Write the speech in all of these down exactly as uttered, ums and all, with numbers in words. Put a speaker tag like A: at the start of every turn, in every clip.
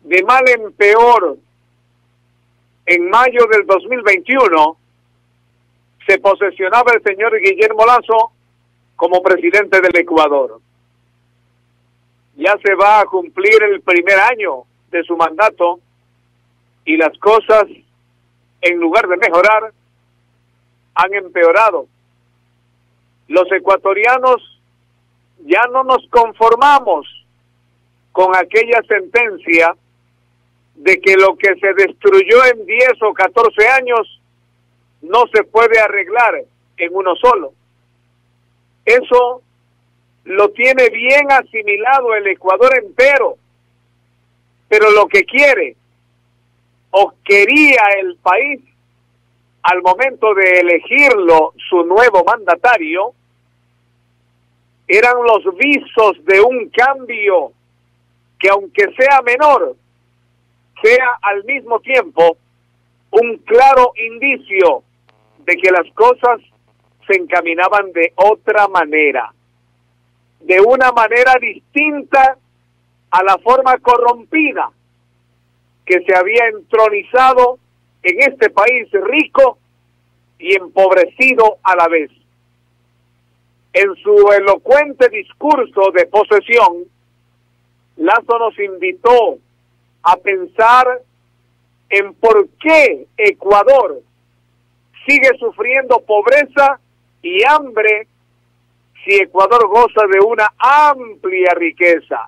A: de mal en peor, en mayo del dos mil veintiuno, se posesionaba el señor Guillermo Lasso como presidente del Ecuador. Ya se va a cumplir el primer año de su mandato y las cosas, en lugar de mejorar, han empeorado. Los ecuatorianos ya no nos conformamos con aquella sentencia de que lo que se destruyó en diez o catorce años no se puede arreglar en uno solo. Eso lo tiene bien asimilado el Ecuador entero, pero lo que quiere o quería el país al momento de elegirlo su nuevo mandatario eran los visos de un cambio que, aunque sea menor, sea al mismo tiempo un claro indicio de que las cosas se encaminaban de otra manera, de una manera distinta a la forma corrompida que se había entronizado en este país rico y empobrecido a la vez. En su elocuente discurso de posesión, Lasso nos invitó a pensar en por qué Ecuador sigue sufriendo pobreza y hambre si Ecuador goza de una amplia riqueza.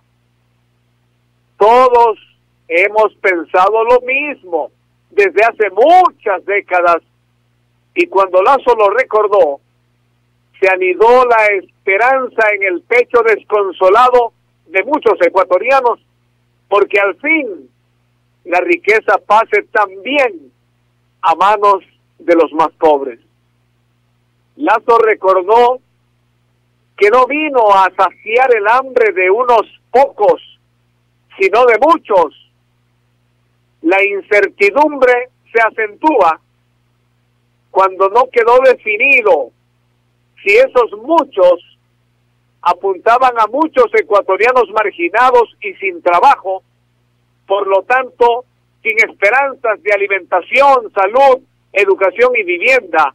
A: Todos hemos pensado lo mismo desde hace muchas décadas, y cuando Lasso lo recordó, se anidó la esperanza en el pecho desconsolado de muchos ecuatorianos, porque al fin la riqueza pase también a manos de los más pobres. Lasso recordó que no vino a saciar el hambre de unos pocos, sino de muchos. La incertidumbre se acentúa cuando no quedó definido si esos muchos apuntaban a muchos ecuatorianos marginados y sin trabajo, por lo tanto, sin esperanzas de alimentación, salud, educación y vivienda,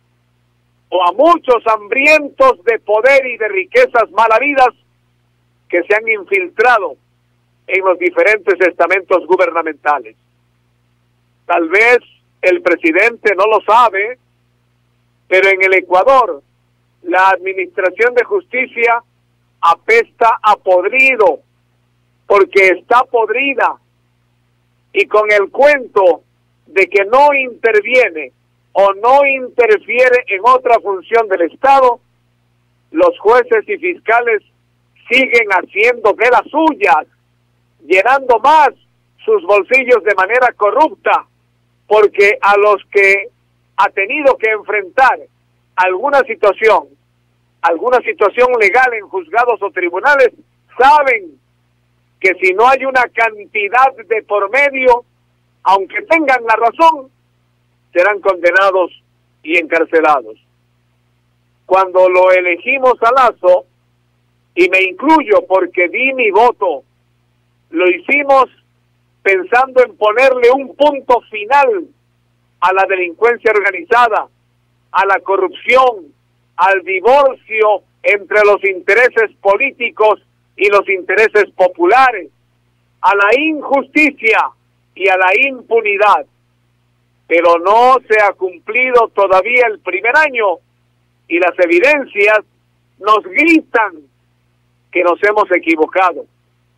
A: o a muchos hambrientos de poder y de riquezas mal habidas que se han infiltrado en los diferentes estamentos gubernamentales. Tal vez el presidente no lo sabe, pero en el Ecuador la administración de justicia apesta a podrido, porque está podrida, y con el cuento de que no interviene o no interfiere en otra función del Estado, los jueces y fiscales siguen haciendo de las suyas, llenando más sus bolsillos de manera corrupta, porque a los que ha tenido que enfrentar alguna situación, alguna situación legal en juzgados o tribunales, saben que si no hay una cantidad de por medio, aunque tengan la razón, serán condenados y encarcelados. Cuando lo elegimos a Lasso, y me incluyo porque di mi voto, lo hicimos pensando en ponerle un punto final a la delincuencia organizada, a la corrupción, al divorcio entre los intereses políticos y los intereses populares, a la injusticia y a la impunidad. Pero no se ha cumplido todavía el primer año y las evidencias nos gritan que nos hemos equivocado.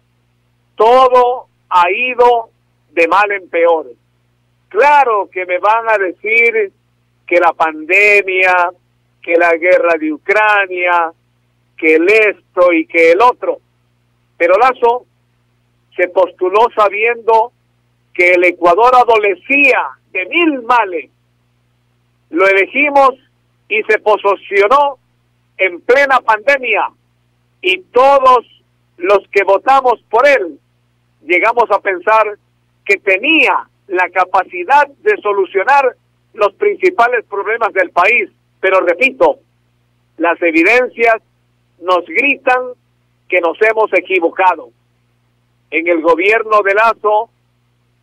A: Todo ha ido de mal en peor. Claro que me van a decir que la pandemia, que la guerra de Ucrania, que el esto y que el otro. Pero Lasso se postuló sabiendo que el Ecuador adolecía de mil males. Lo elegimos y se posicionó en plena pandemia, y todos los que votamos por él llegamos a pensar que tenía la capacidad de solucionar los principales problemas del país. Pero repito, las evidencias nos gritan que nos hemos equivocado. En el gobierno de Lasso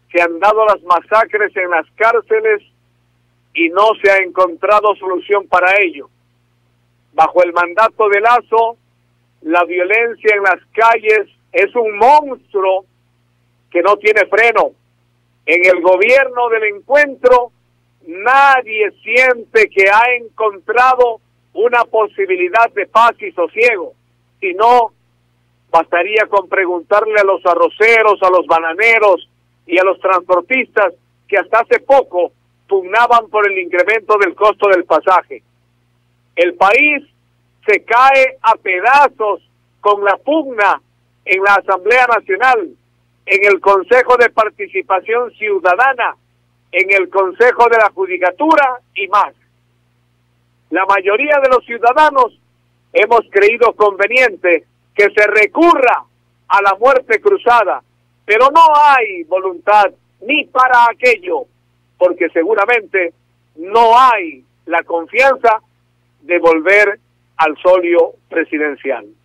A: se han dado las masacres en las cárceles y no se ha encontrado solución para ello. Bajo el mandato de Lasso, la violencia en las calles es un monstruo que no tiene freno. En el gobierno del encuentro, nadie siente que ha encontrado una posibilidad de paz y sosiego. Si no, bastaría con preguntarle a los arroceros, a los bananeros y a los transportistas que hasta hace poco pugnaban por el incremento del costo del pasaje. El país se cae a pedazos con la pugna en la Asamblea Nacional, en el Consejo de Participación Ciudadana, en el Consejo de la Judicatura y más. La mayoría de los ciudadanos hemos creído conveniente que se recurra a la muerte cruzada, pero no hay voluntad ni para aquello, porque seguramente no hay la confianza de volver al solio presidencial.